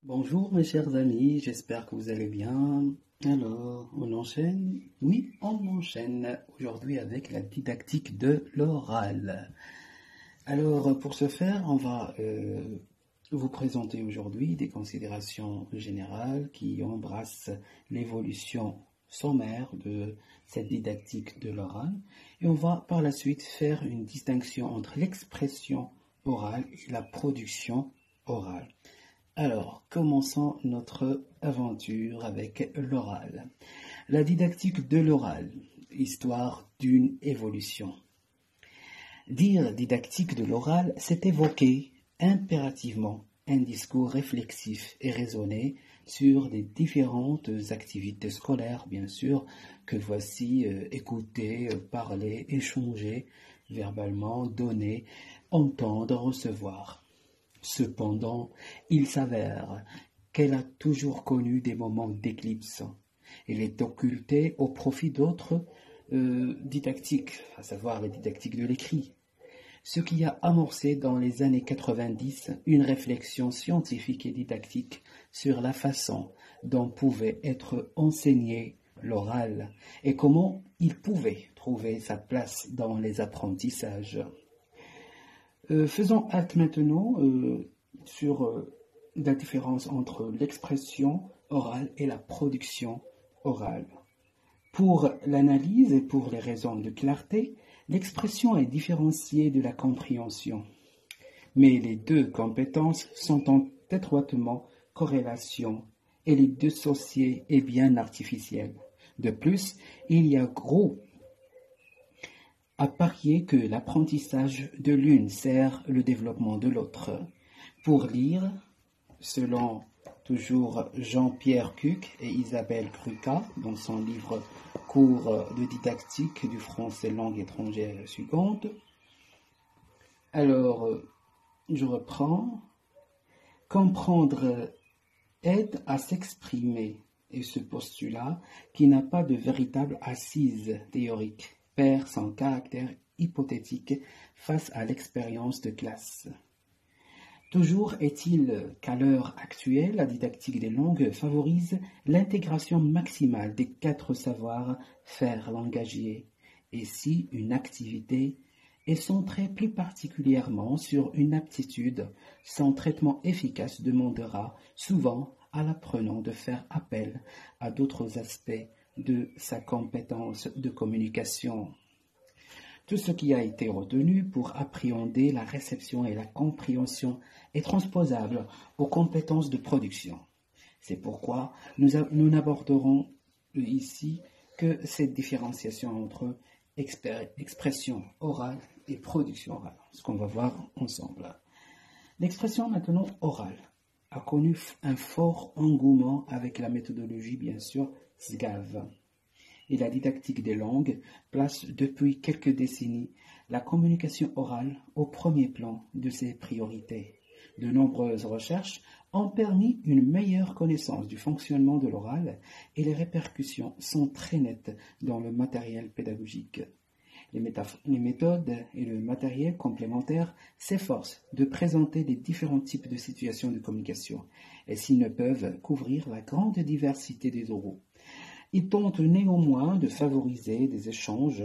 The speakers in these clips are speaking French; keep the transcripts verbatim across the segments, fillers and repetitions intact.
Bonjour mes chers amis, j'espère que vous allez bien. Alors, on enchaîne? Oui, on enchaîne aujourd'hui avec la didactique de l'oral. Alors, pour ce faire, on va euh, vous présenter aujourd'hui des considérations générales qui embrassent l'évolution sommaire de cette didactique de l'oral. Et on va par la suite faire une distinction entre l'expression orale et la production orale. Alors, commençons notre aventure avec l'oral. La didactique de l'oral, histoire d'une évolution. Dire didactique de l'oral, c'est évoquer impérativement un discours réflexif et raisonné sur les différentes activités scolaires, bien sûr, que voici euh, écouter, euh, parler, échanger, verbalement, donner, entendre, recevoir. Cependant, il s'avère qu'elle a toujours connu des moments d'éclipse. Elle est occultée au profit d'autres euh, didactiques, à savoir les didactiques de l'écrit, ce qui a amorcé dans les années quatre-vingt-dix une réflexion scientifique et didactique sur la façon dont pouvait être enseigné l'oral et comment il pouvait trouver sa place dans les apprentissages. Euh, faisons halte maintenant euh, sur euh, la différence entre l'expression orale et la production orale. Pour l'analyse et pour les raisons de clarté, l'expression est différenciée de la compréhension. Mais les deux compétences sont en étroitement corrélation et les dissocier est bien artificiel. De plus, il y a gros à parier que l'apprentissage de l'une sert le développement de l'autre. Pour lire, selon toujours Jean-Pierre Cuc et Isabelle Cruca, dans son livre Cours de didactique du français langue étrangère suivante. Alors, je reprends. Comprendre aide à s'exprimer, et ce postulat, qui n'a pas de véritable assise théorique, perd son caractère hypothétique face à l'expérience de classe. Toujours est-il qu'à l'heure actuelle, la didactique des langues favorise l'intégration maximale des quatre savoir-faire langagiers, et si une activité est centrée plus particulièrement sur une aptitude, son traitement efficace demandera souvent à l'apprenant de faire appel à d'autres aspects de sa compétence de communication. Tout ce qui a été retenu pour appréhender la réception et la compréhension est transposable aux compétences de production. C'est pourquoi nous, nous n'aborderons ici que cette différenciation entre expression orale et production orale, ce qu'on va voir ensemble. L'expression maintenant orale a connu un fort engouement avec la méthodologie, bien sûr, S G A V. Et la didactique des langues place depuis quelques décennies la communication orale au premier plan de ses priorités. De nombreuses recherches ont permis une meilleure connaissance du fonctionnement de l'oral et les répercussions sont très nettes dans le matériel pédagogique. Les, les méthodes et le matériel complémentaire s'efforcent de présenter les différents types de situations de communication et s'ils ne peuvent couvrir la grande diversité des oraux. Ils tentent néanmoins de favoriser des échanges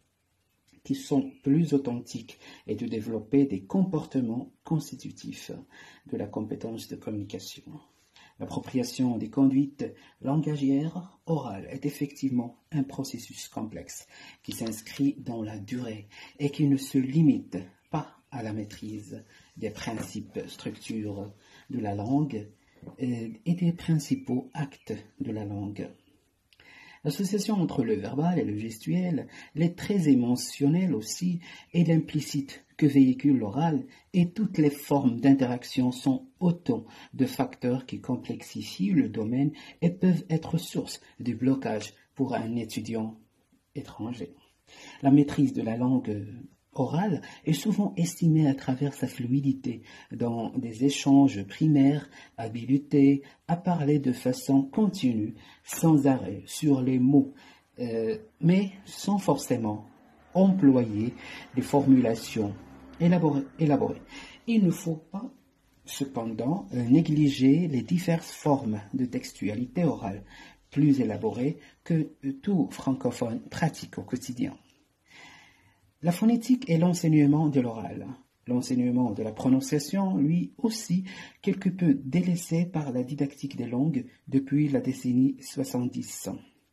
qui sont plus authentiques et de développer des comportements constitutifs de la compétence de communication. L'appropriation des conduites langagières orales est effectivement un processus complexe qui s'inscrit dans la durée et qui ne se limite pas à la maîtrise des principes structures de la langue et des principaux actes de la langue. L'association entre le verbal et le gestuel, les traits émotionnels aussi, et l'implicite que véhicule l'oral, et toutes les formes d'interaction sont autant de facteurs qui complexifient le domaine et peuvent être source de blocage pour un étudiant étranger. La maîtrise de la langue orale est souvent estimée à travers sa fluidité dans des échanges primaires, habileté à parler de façon continue, sans arrêt sur les mots, euh, mais sans forcément employer des formulations élaborées. élaborées. Il ne faut pas cependant négliger les diverses formes de textualité orale, plus élaborées que tout francophone pratique au quotidien. La phonétique est l'enseignement de l'oral. L'enseignement de la prononciation, lui aussi, quelque peu délaissé par la didactique des langues depuis la décennie soixante-dix,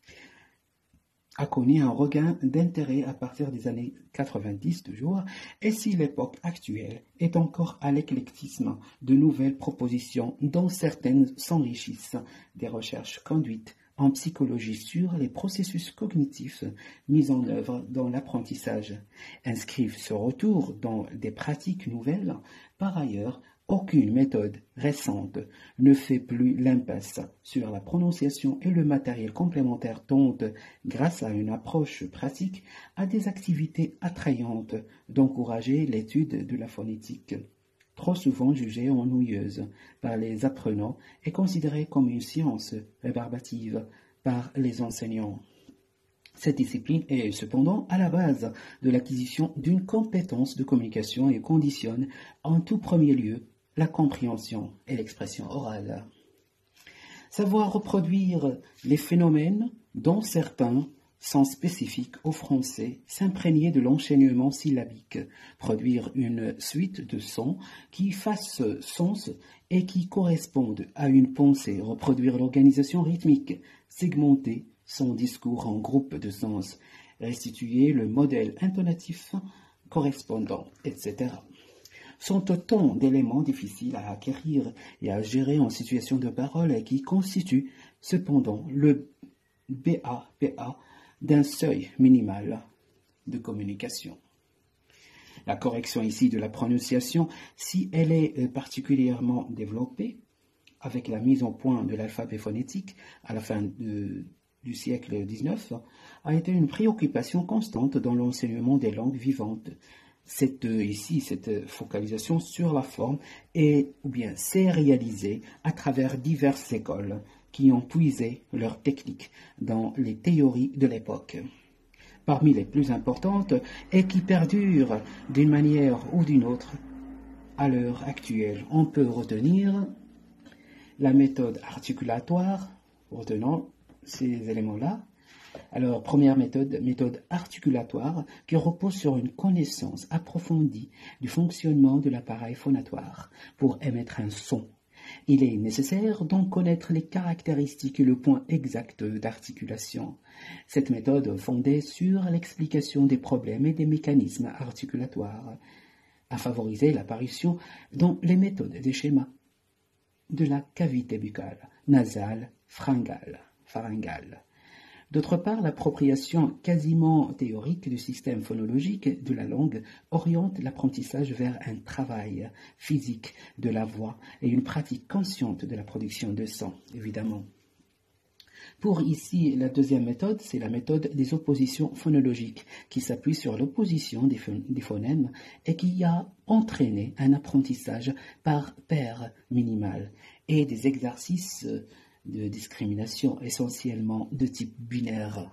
a connu un regain d'intérêt à partir des années quatre-vingt-dix toujours, et si l'époque actuelle est encore à l'éclectisme de nouvelles propositions dont certaines s'enrichissent des recherches conduites en psychologie sur les processus cognitifs mis en œuvre dans l'apprentissage, inscrivent ce retour dans des pratiques nouvelles. Par ailleurs, aucune méthode récente ne fait plus l'impasse sur la prononciation et le matériel complémentaire tente, grâce à une approche pratique, à des activités attrayantes d'encourager l'étude de la phonétique, trop souvent jugée ennuyeuse par les apprenants et considérée comme une science rébarbative par les enseignants. Cette discipline est cependant à la base de l'acquisition d'une compétence de communication et conditionne en tout premier lieu la compréhension et l'expression orale. Savoir reproduire les phénomènes dont certains sont spécifiques au français, s'imprégner de l'enchaînement syllabique, produire une suite de sons qui fassent sens et qui correspondent à une pensée, reproduire l'organisation rythmique, segmenter son discours en groupes de sens, restituer le modèle intonatif correspondant, et cetera sont autant d'éléments difficiles à acquérir et à gérer en situation de parole et qui constituent cependant le B A P A d'un seuil minimal de communication. La correction ici de la prononciation, si elle est particulièrement développée, avec la mise au point de l'alphabet phonétique à la fin de, du siècle dix-neuf, a été une préoccupation constante dans l'enseignement des langues vivantes. Cette, ici, cette focalisation sur la forme est, ou bien, s'est réalisée à travers diverses écoles qui ont puisé leurs techniques dans les théories de l'époque. Parmi les plus importantes et qui perdurent d'une manière ou d'une autre à l'heure actuelle, on peut retenir la méthode articulatoire, retenons ces éléments-là. Alors, première méthode, méthode articulatoire qui repose sur une connaissance approfondie du fonctionnement de l'appareil phonatoire pour émettre un son. Il est nécessaire d'en connaître les caractéristiques et le point exact d'articulation. Cette méthode fondée sur l'explication des problèmes et des mécanismes articulatoires a favorisé l'apparition dans les méthodes des schémas de la cavité buccale, nasale, pharyngale, pharyngale. D'autre part, l'appropriation quasiment théorique du système phonologique de la langue oriente l'apprentissage vers un travail physique de la voix et une pratique consciente de la production de son, évidemment. Pour ici, la deuxième méthode, c'est la méthode des oppositions phonologiques qui s'appuie sur l'opposition des, des phonèmes et qui a entraîné un apprentissage par paire minimale et des exercices de discrimination essentiellement de type binaire.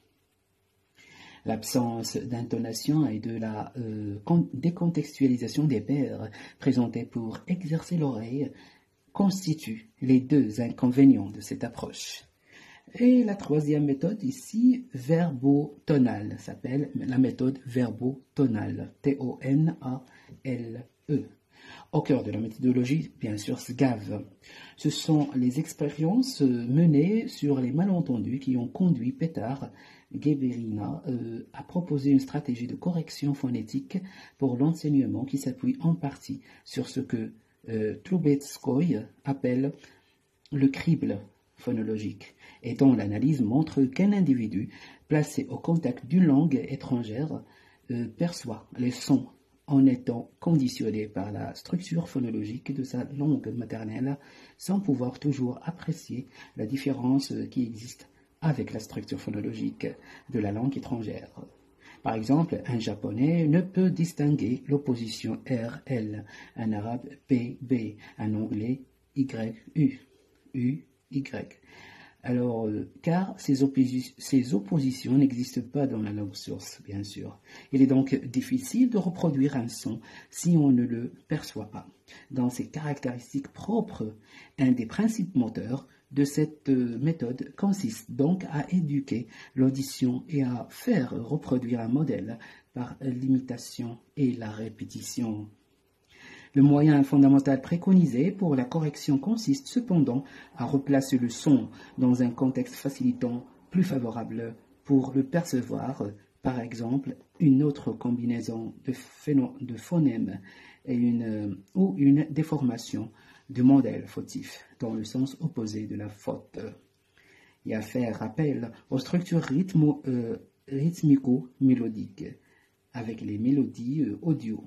L'absence d'intonation et de la euh, décontextualisation des paires présentées pour exercer l'oreille constituent les deux inconvénients de cette approche. Et la troisième méthode ici, verbotonale, s'appelle la méthode verbotonale, T O N A L E. Au cœur de la méthodologie, bien sûr, S G A V. Ce sont les expériences menées sur les malentendus qui ont conduit Petar Geberina euh, à proposer une stratégie de correction phonétique pour l'enseignement qui s'appuie en partie sur ce que euh, Trubetskoy appelle le crible phonologique, et dont l'analyse montre qu'un individu placé au contact d'une langue étrangère euh, perçoit les sons en étant conditionné par la structure phonologique de sa langue maternelle sans pouvoir toujours apprécier la différence qui existe avec la structure phonologique de la langue étrangère. Par exemple, un japonais ne peut distinguer l'opposition R L, un arabe P B, un anglais Y U, U Y. Alors, euh, car ces, opposi ces oppositions n'existent pas dans la langue source, bien sûr. Il est donc difficile de reproduire un son si on ne le perçoit pas. Dans ses caractéristiques propres, un des principes moteurs de cette euh, méthode consiste donc à éduquer l'audition et à faire reproduire un modèle par l'imitation et la répétition. Le moyen fondamental préconisé pour la correction consiste cependant à replacer le son dans un contexte facilitant plus favorable pour le percevoir, par exemple une autre combinaison de, de phonèmes et une, ou une déformation de modèle fautif dans le sens opposé de la faute. Et à faire appel aux structures rythmo, euh, rythmico-mélodiques avec les mélodies euh, audio.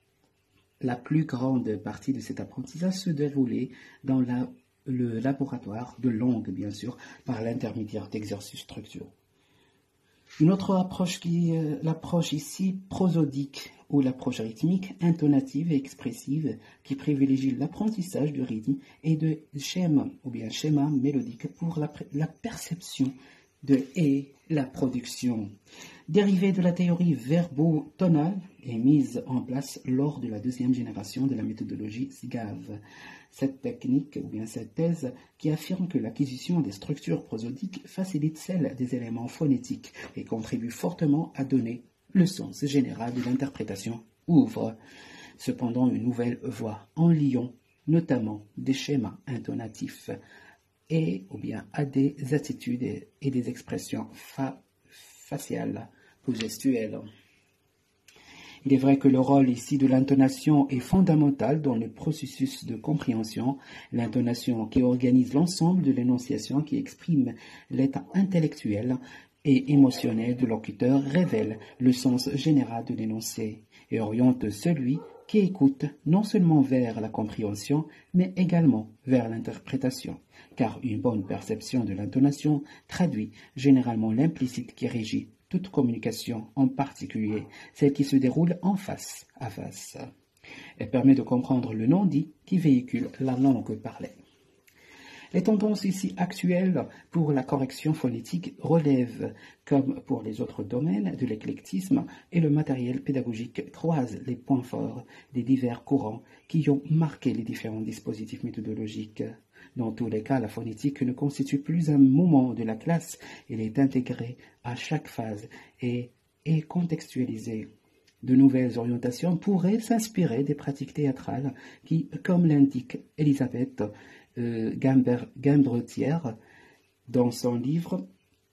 La plus grande partie de cet apprentissage se déroulait dans la, le laboratoire de langue, bien sûr, par l'intermédiaire d'exercices structuraux. Une autre approche qui est euh, l'approche ici prosodique ou l'approche rythmique, intonative et expressive qui privilégie l'apprentissage du rythme et de schéma ou bien schéma mélodique pour la, la perception de et la production. Dérivée de la théorie verbo-tonale et mise en place lors de la deuxième génération de la méthodologie SIGAV. Cette technique, ou bien cette thèse, qui affirme que l'acquisition des structures prosodiques facilite celle des éléments phonétiques et contribue fortement à donner le sens général de l'interprétation, ouvre cependant une nouvelle voie en liant notamment des schémas intonatifs et ou bien à des attitudes et des expressions fa faciales ou gestuelles. Il est vrai que le rôle ici de l'intonation est fondamental dans le processus de compréhension. L'intonation qui organise l'ensemble de l'énonciation qui exprime l'état intellectuel et émotionnel de l'auditeur révèle le sens général de l'énoncé et oriente celui qui écoute non seulement vers la compréhension, mais également vers l'interprétation, car une bonne perception de l'intonation traduit généralement l'implicite qui régit toute communication, en particulier celle qui se déroule en face à face. Elle permet de comprendre le non-dit qui véhicule la langue parlée. Les tendances ici actuelles pour la correction phonétique relèvent, comme pour les autres domaines de l'éclectisme, et le matériel pédagogique croise les points forts des divers courants qui ont marqué les différents dispositifs méthodologiques. Dans tous les cas, la phonétique ne constitue plus un moment de la classe, elle est intégrée à chaque phase et est contextualisée. De nouvelles orientations pourraient s'inspirer des pratiques théâtrales qui, comme l'indique Elisabeth euh, Gimbretière dans son livre,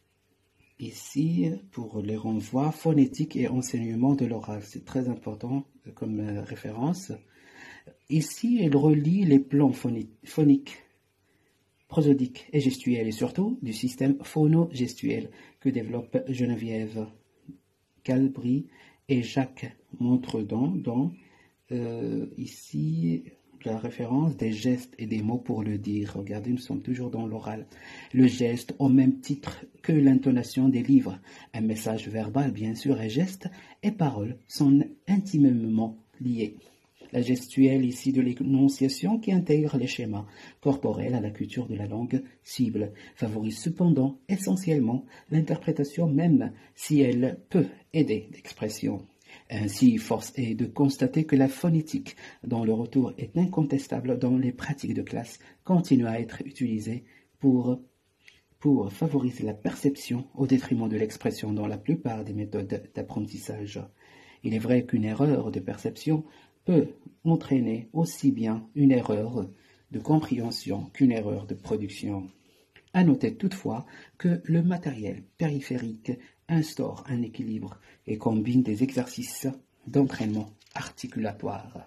ici, pour les renvois phonétiques et enseignement de l'oral. C'est très important comme euh, référence. Ici, elle relie les plans phoniques, prosodiques et gestuels, et surtout du système phono-gestuel que développe Geneviève Calbry et Jacques Montredon dans euh, ici la référence des gestes et des mots pour le dire. Regardez, nous sommes toujours dans l'oral. Le geste au même titre que l'intonation des livres. Un message verbal, bien sûr, et geste et paroles sont intimement liés. La gestuelle ici de l'énonciation qui intègre les schémas corporels à la culture de la langue cible favorise cependant essentiellement l'interprétation même si elle peut aider l'expression. Ainsi, force est de constater que la phonétique, dont le retour est incontestable dans les pratiques de classe, continue à être utilisée pour, pour favoriser la perception au détriment de l'expression dans la plupart des méthodes d'apprentissage. Il est vrai qu'une erreur de perception peut entraîner aussi bien une erreur de compréhension qu'une erreur de production. À noter toutefois que le matériel périphérique instaure un équilibre et combine des exercices d'entraînement articulatoire.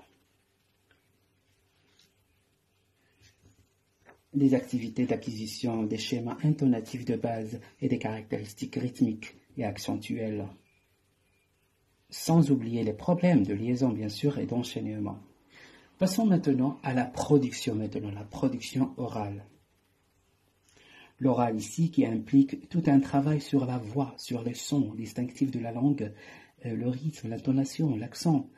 Des activités d'acquisition des schémas intonatifs de base et des caractéristiques rythmiques et accentuelles. Sans oublier les problèmes de liaison, bien sûr, et d'enchaînement. Passons maintenant à la production, maintenant, la production orale. L'oral ici qui implique tout un travail sur la voix, sur les sons distinctifs de la langue, le rythme, l'intonation, l'accent,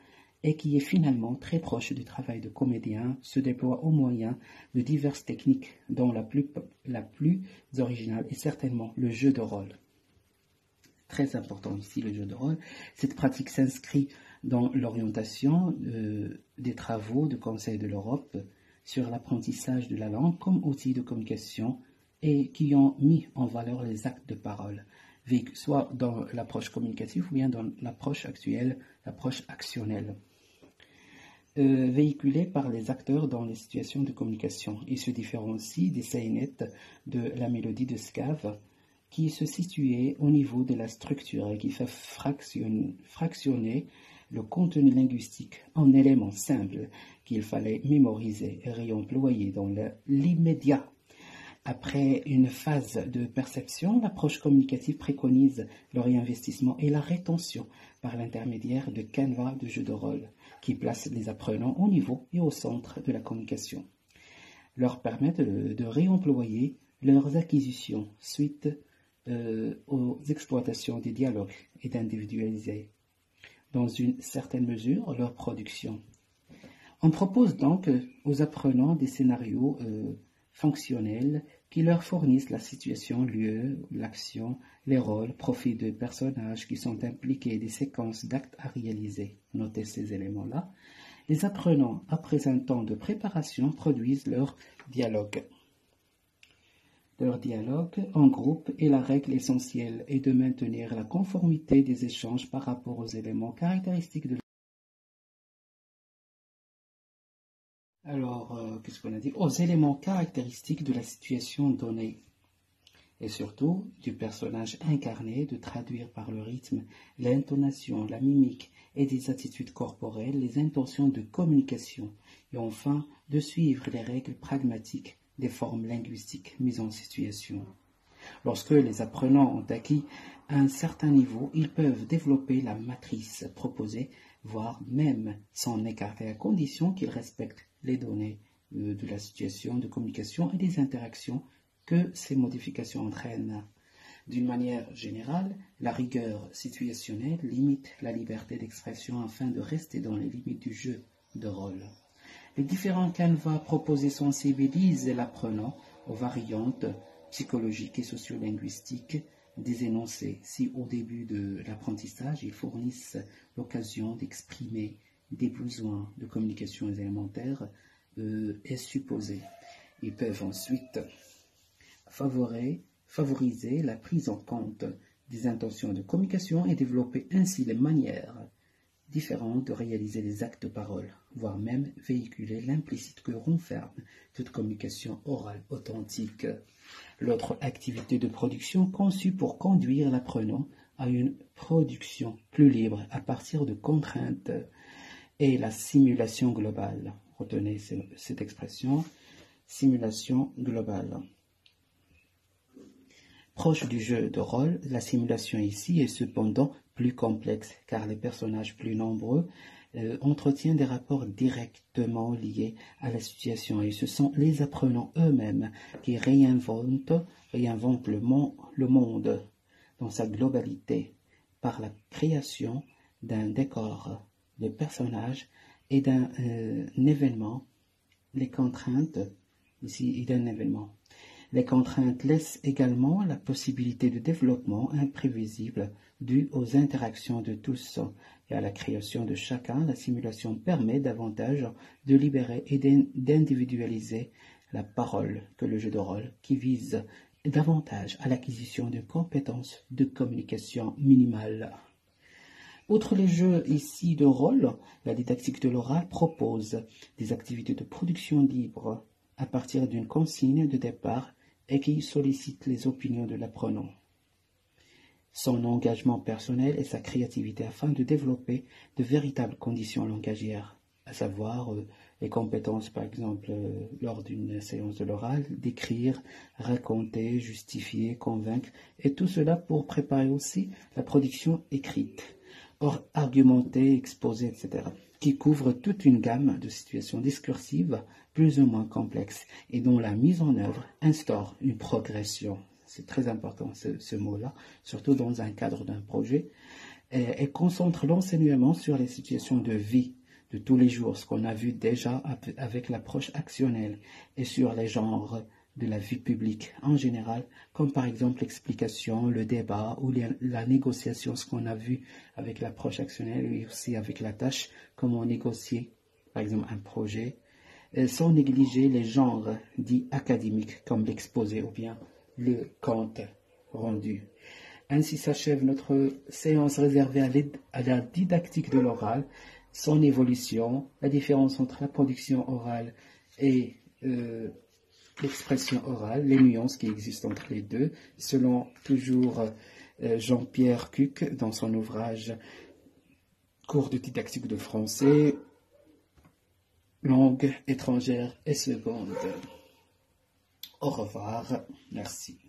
et qui est finalement très proche du travail de comédien, se déploie au moyen de diverses techniques, dont la plus, la plus originale est certainement le jeu de rôle. Très important ici le jeu de rôle. Cette pratique s'inscrit dans l'orientation euh, des travaux du Conseil de l'Europe sur l'apprentissage de la langue comme outil de communication et qui ont mis en valeur les actes de parole, soit dans l'approche communicative ou bien dans l'approche actuelle, l'approche actionnelle. Euh, véhiculée par les acteurs dans les situations de communication. Il se différencie des sainettes de la mélodie de Scave, qui se situait au niveau de la structure et qui fait fractionner, fractionner le contenu linguistique en éléments simples qu'il fallait mémoriser et réemployer dans l'immédiat. Après une phase de perception, l'approche communicative préconise le réinvestissement et la rétention par l'intermédiaire de canevas de jeu de rôle qui placent les apprenants au niveau et au centre de la communication, leur permettent de, de réemployer leurs acquisitions suite euh, aux exploitations des dialogues et d'individualiser, dans une certaine mesure, leur production. On propose donc aux apprenants des scénarios euh, fonctionnels qui leur fournissent la situation, lieu, l'action, les rôles, profil de personnages qui sont impliqués, des séquences d'actes à réaliser. Notez ces éléments-là. Les apprenants, après un temps de préparation, produisent leur dialogue. Leur dialogue en groupe est la règle essentielle est de maintenir la conformité des échanges par rapport aux éléments caractéristiques de Alors, euh, qu'est-ce qu'on a dit? Aux éléments caractéristiques de la situation donnée, et surtout du personnage incarné, de traduire par le rythme, l'intonation, la mimique et des attitudes corporelles, les intentions de communication, et enfin de suivre les règles pragmatiques des formes linguistiques mises en situation. Lorsque les apprenants ont acquis un certain niveau, ils peuvent développer la matrice proposée, voire même s'en écarter à condition qu'ils respectent les données de la situation de communication et des interactions que ces modifications entraînent. D'une manière générale, la rigueur situationnelle limite la liberté d'expression afin de rester dans les limites du jeu de rôle. Les différents canevas proposés sensibilisent l'apprenant aux variantes psychologiques et sociolinguistiques des énoncés. Si au début de l'apprentissage, ils fournissent l'occasion d'exprimer des besoins de communication élémentaires euh, est supposé. Ils peuvent ensuite favoriser, favoriser la prise en compte des intentions de communication et développer ainsi les manières différentes de réaliser les actes de parole, voire même véhiculer l'implicite que renferme toute communication orale authentique. L'autre activité de production conçue pour conduire l'apprenant à une production plus libre à partir de contraintes est la simulation globale. Retenez cette expression, simulation globale. Proche du jeu de rôle, la simulation ici est cependant plus complexe car les personnages plus nombreux euh, entretiennent des rapports directement liés à la situation et ce sont les apprenants eux-mêmes qui réinventent, réinventent le, mon, le monde dans sa globalité par la création d'un décor de personnages et d'un euh, événement, les contraintes ici et d'un événement. Les contraintes laissent également la possibilité de développement imprévisible dû aux interactions de tous et à la création de chacun. La simulation permet davantage de libérer et d'individualiser la parole que le jeu de rôle qui vise davantage à l'acquisition de compétences de communication minimales. Outre les jeux ici de rôle, la didactique de l'oral propose des activités de production libre à partir d'une consigne de départ et qui sollicite les opinions de l'apprenant, son engagement personnel et sa créativité afin de développer de véritables conditions langagières, à savoir euh, les compétences par exemple euh, lors d'une séance de l'oral, d'écrire, raconter, justifier, convaincre, et tout cela pour préparer aussi la production écrite, or argumenter, exposer, et cetera, qui couvre toute une gamme de situations discursives plus ou moins complexes et dont la mise en œuvre instaure une progression. C'est très important ce, ce mot-là, surtout dans un cadre d'un projet, et, et concentre l'enseignement sur les situations de vie de tous les jours, ce qu'on a vu déjà avec l'approche actionnelle, et sur les genres de la vie publique en général, comme par exemple l'explication, le débat ou la négociation, ce qu'on a vu avec l'approche actionnelle et aussi avec la tâche, comment négocier par exemple un projet, sans négliger les genres dits académiques comme l'exposé ou bien le compte rendu. Ainsi s'achève notre séance réservée à la didactique de l'oral, son évolution, la différence entre la production orale et euh, l'expression orale, les nuances qui existent entre les deux, selon toujours euh, Jean-Pierre Cuc dans son ouvrage Cours de didactique de français, langue étrangère et seconde. Au revoir, merci.